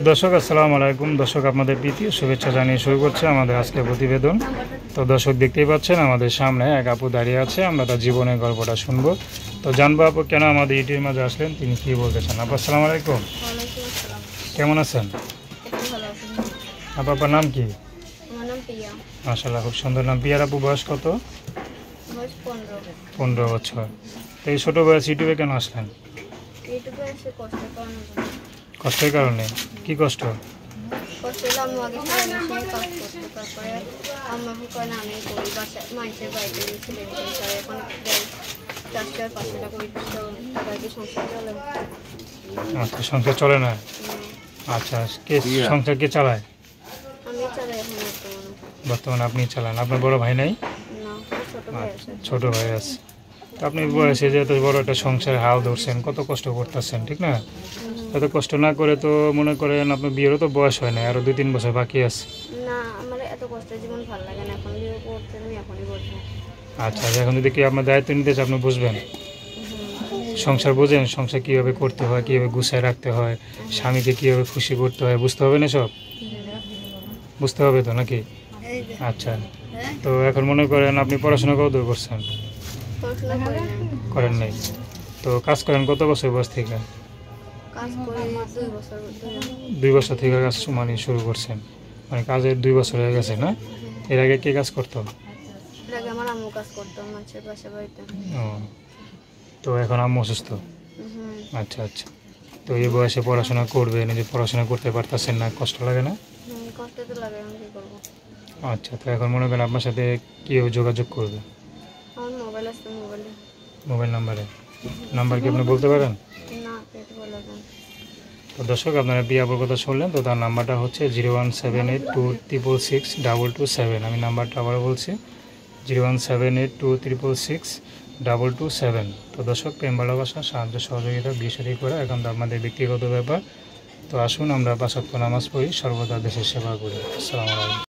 দর্শক আসসালামু আলাইকুম। দর্শক আপনাদের প্রীতি শুভেচ্ছা জানিয়ে শুরু করছে আমাদের আজকের প্রতিবেদন। তো দর্শক দেখতেই পাচ্ছেন আমাদের সামনে এক আপু দাঁড়িয়ে আছে, আমরা তার জীবনের গল্পটা শুনবো। তো জানবো আপু কেন আমাদের ইউটিউবের মাঝে আসলেন, তিনি কি বলতে চান। আপু আসসালামু আলাইকুম, কেমন আছেন? আপনার নাম কি? মাশাআল্লাহ, খুব সুন্দর নাম। পিয়ার আপু বয়স কত? 15 বছর। তো এই ছোটো বয়স ইউটিউবে কেন আসলেন? কষ্টের কারণে? কি কষ্ট? আচ্ছা, সংসার চলে না। আচ্ছা, কে সংসার কে চালায়? বর্তমানে আপনি চালান। আপনার বড় ভাই নাই? ছোট ভাই আছে। আপনি বয়সে যেহেতু বড় একটা সংসার হাল ধরছেন, কত কষ্ট করতেছেন, ঠিক না? এত কষ্ট না করে তো মনে করেন আপনার বিয়েরও তো বয়স হয় না, আরো 2-3 বছর বাকি আছে। আচ্ছা, এখন যদি কি আপনার দায়িত্ব নিতে চাই আপনি বুঝবেন, সংসার বোঝেন, সংসার কীভাবে করতে হয়, কীভাবে গুছায় রাখতে হয়, স্বামীকে কীভাবে খুশি করতে হয়, বুঝতে হবে না? সব বুঝতে হবে তো নাকি? আচ্ছা, তো এখন মনে করেন আপনি পড়াশোনা কতদূর করছেন? করেন নাই। তো কাজ করেন কত বছর বয়স থেকে? 2 বছর থেকে কাজ মানে শুরু করছেন, মানে কাজের 2 বছর হয়ে গেছে না? এর আগে কে কাজ করতো? ও, তো এখন আম্মু অসুস্থ। আচ্ছা আচ্ছা, তো এই বয়সে পড়াশোনা করবেন, এই যে পড়াশোনা করতে পারতেছেন না, কষ্ট লাগে না? আচ্ছা, তো এখন মনে করেন আপনার সাথে কেউ যোগাযোগ করবে? মোবাইল নাম্বার কি আপনি বলতে পারেন? তো দর্শক আপনারা বিয়াপুর কথা শুনলেন। তো তার নাম্বারটা হচ্ছে 01782666227। আমি নাম্বারটা আবার বলছি 01782666227। তো দর্শক, প্রেম ভালোবাসা সাহায্য সহযোগিতা বিয়ে করে এখন তো আমাদের ব্যক্তিগত ব্যাপার। তো আসুন আমরা 5 ওয়াক্ত নামাজ পড়ি, সর্বদা দেশের সেবা করি। আসসালামু আলাইকুম।